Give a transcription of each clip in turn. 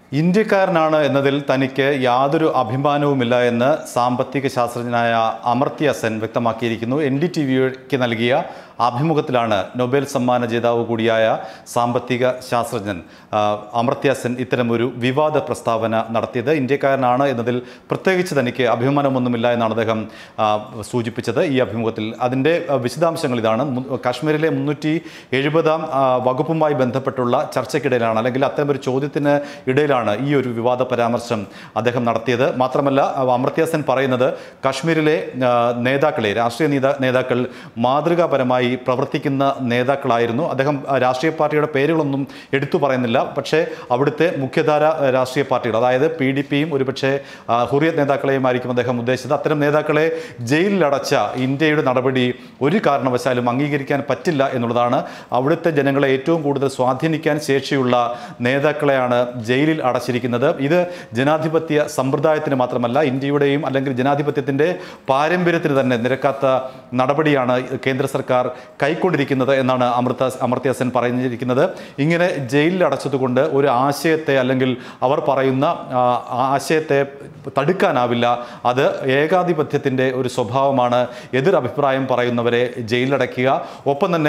ഇന്ത്യക്കാരനാണ് എന്നതിൽ തനിക്ക് യാതൊരു അഭിമാനവുമില്ല എന്ന് സാമ്പത്തിക ശാസ്ത്രജ്ഞനായ അമർത്യ സെൻ വ്യക്തമാക്കിയിരിക്കുന്നു. NDTVക്ക് നൽകിയ അഭിമുഖത്തിലാണ് നൊബേൽ സമ്മാന ജേതാവ് കൂടിയായ സാമ്പത്തിക ശാസ്ത്രജ്ഞൻ അമർത്യ സെൻ ഇത്തരമൊരു വിവാദ പ്രസ്താവന നടത്തിയത്. ഇന്ത്യക്കാരനാണ് എന്നതിൽ പ്രത്യേകിച്ച് തനിക്ക് അഭിമാനമൊന്നുമില്ല എന്നാണ് അദ്ദേഹം സൂചിപ്പിച്ചത് ഈ അഭിമുഖത്തിൽ. അതിൻ്റെ വിശദാംശങ്ങൾ ഇതാണ്. കാശ്മീരിലെ 370 വകുപ്പുമായി ബന്ധപ്പെട്ടുള്ള ചർച്ചയ്ക്കിടയിലാണ്, അല്ലെങ്കിൽ അത്തരമൊരു ചോദ്യത്തിന് ഇടയിലാണ് ഈ ഒരു വിവാദ പരാമർശം അദ്ദേഹം നടത്തിയത്. മാത്രമല്ല, അമർത്യ സെൻ പറയുന്നത് കാശ്മീരിലെ നേതാക്കളെ, രാഷ്ട്രീയ നേതാക്കൾ മാതൃകാപരമായി പ്രവർത്തിക്കുന്ന നേതാക്കളായിരുന്നു. അദ്ദേഹം രാഷ്ട്രീയ പാർട്ടിയുടെ പേരുകളൊന്നും എടുത്തു പറയുന്നില്ല. പക്ഷേ അവിടുത്തെ മുഖ്യധാര രാഷ്ട്രീയ പാർട്ടികൾ, അതായത് PDPയും ഒരുപക്ഷെ ഹുറിയത്ത് നേതാക്കളെയുമായിരിക്കും അദ്ദേഹം ഉദ്ദേശിച്ചത്. അത്തരം നേതാക്കളെ ജയിലിലടച്ച ഇന്ത്യയുടെ നടപടി ഒരു കാരണവശാലും അംഗീകരിക്കാൻ പറ്റില്ല എന്നുള്ളതാണ്. അവിടുത്തെ ജനങ്ങളെ ഏറ്റവും കൂടുതൽ സ്വാധീനിക്കാൻ ശേഷിയുള്ള നേതാക്കളെയാണ് ജയിലിൽ അടച്ചിരിക്കുന്നത്. ഇത് ജനാധിപത്യ സമ്പ്രദായത്തിന് മാത്രമല്ല, ഇന്ത്യയുടെയും അല്ലെങ്കിൽ ജനാധിപത്യത്തിൻ്റെ പാരമ്പര്യത്തിന് തന്നെ നിരക്കാത്ത നടപടിയാണ് കേന്ദ്ര സർക്കാർ കൈക്കൊണ്ടിരിക്കുന്നത് എന്നാണ് അമർത്യ സെൻ പറഞ്ഞിരിക്കുന്നത്. ഇങ്ങനെ ജയിലിൽ അടച്ചതുകൊണ്ട് ഒരു ആശയത്തെ, അല്ലെങ്കിൽ അവർ പറയുന്ന ആശയത്തെ തടുക്കാനാവില്ല. അത് ഏകാധിപത്യത്തിൻ്റെ ഒരു സ്വഭാവമാണ്. എതിരഭിപ്രായം പറയുന്നവരെ ജയിലിലടയ്ക്കുക, ഒപ്പം തന്നെ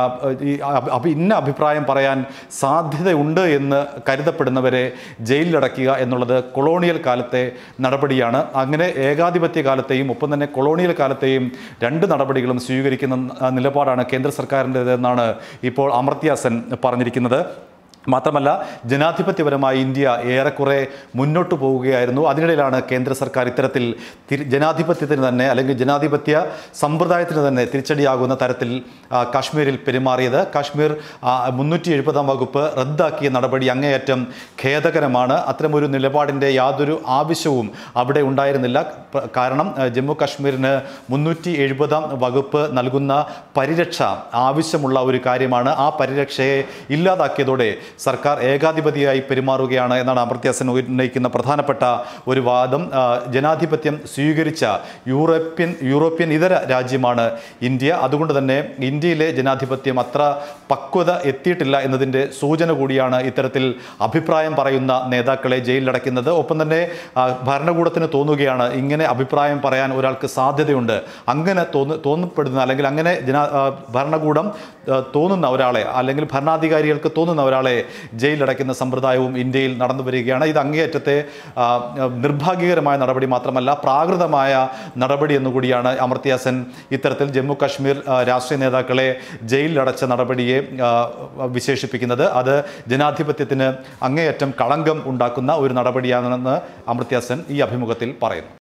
ഇന്ന അഭിപ്രായം പറയാൻ സാധ്യതയുണ്ട് എന്ന് കരുതപ്പെടുന്നവരെ ജയിലിലടയ്ക്കുക എന്നുള്ളത് കൊളോണിയൽ കാലത്തെ നടപടിയാണ്. അങ്ങനെ ഏകാധിപത്യ കാലത്തെയും ഒപ്പം തന്നെ കൊളോണിയൽ കാലത്തെയും രണ്ട് നടപടികളും സ്വീകരിക്കുന്ന നിലപാടാണ് കേന്ദ്ര സർക്കാരിൻ്റെതെന്നാണ് ഇപ്പോൾ അമർത്യ സെൻ പറഞ്ഞിരിക്കുന്നത്. മാത്രമല്ല, ജനാധിപത്യപരമായി ഇന്ത്യ ഏറെക്കുറെ മുന്നോട്ട് പോവുകയായിരുന്നു. അതിനിടയിലാണ് കേന്ദ്ര സർക്കാർ ഇത്തരത്തിൽ ജനാധിപത്യത്തിന് തന്നെ, അല്ലെങ്കിൽ ജനാധിപത്യ സമ്പ്രദായത്തിന് തന്നെ തിരിച്ചടിയാകുന്ന തരത്തിൽ കാശ്മീരിൽ പെരുമാറിയത്. കാശ്മീർ 370 വകുപ്പ് റദ്ദാക്കിയ നടപടി അങ്ങേയറ്റം ഖേദകരമാണ്. അത്തരമൊരു നിലപാടിൻ്റെ യാതൊരു ആവശ്യവും അവിടെ ഉണ്ടായിരുന്നില്ല. കാരണം ജമ്മു കാശ്മീരിന് 370 വകുപ്പ് നൽകുന്ന പരിരക്ഷ ആവശ്യമുള്ള ഒരു കാര്യമാണ്. ആ പരിരക്ഷയെ ഇല്ലാതാക്കിയതോടെ സർക്കാർ ഏകാധിപതിയായി പെരുമാറുകയാണ് എന്നാണ് അമർത്യ സെൻ ഉന്നയിക്കുന്ന പ്രധാനപ്പെട്ട ഒരു വാദം. ജനാധിപത്യം സ്വീകരിച്ച യൂറോപ്യൻ ഇതര രാജ്യമാണ് ഇന്ത്യ. അതുകൊണ്ട് തന്നെ ഇന്ത്യയിലെ ജനാധിപത്യം അത്ര പക്വത എത്തിയിട്ടില്ല എന്നതിൻ്റെ സൂചന കൂടിയാണ് ഇത്തരത്തിൽ അഭിപ്രായം പറയുന്ന നേതാക്കളെ ജയിലിലടയ്ക്കുന്നത്. ഒപ്പം തന്നെ ഭരണകൂടത്തിന് തോന്നുകയാണ് ഇങ്ങനെ അഭിപ്രായം പറയാൻ ഒരാൾക്ക് സാധ്യതയുണ്ട്, അങ്ങനെ തോന്നപ്പെടുന്ന, അല്ലെങ്കിൽ അങ്ങനെ ഭരണകൂടം തോന്നുന്ന ഒരാളെ, അല്ലെങ്കിൽ ഭരണാധികാരികൾക്ക് തോന്നുന്ന ഒരാളെ ജയിലിലടയ്ക്കുന്ന സമ്പ്രദായവും ഇന്ത്യയിൽ നടന്നു വരികയാണ്. ഇത് അങ്ങേയറ്റത്തെ നിർഭാഗ്യകരമായ നടപടി മാത്രമല്ല, പ്രാകൃതമായ നടപടി എന്നുകൂടിയാണ് അമർത്യ സെൻ ഇത്തരത്തിൽ ജമ്മു കാശ്മീർ രാഷ്ട്രീയ നേതാക്കളെ ജയിലിലടച്ച നടപടിയെ വിശേഷിപ്പിക്കുന്നത്. അത് ജനാധിപത്യത്തിന് അങ്ങേയറ്റം കളങ്കം ഉണ്ടാക്കുന്ന ഒരു നടപടിയാണെന്ന് അമർത്യ സെൻ ഈ അഭിമുഖത്തിൽ പറയുന്നു.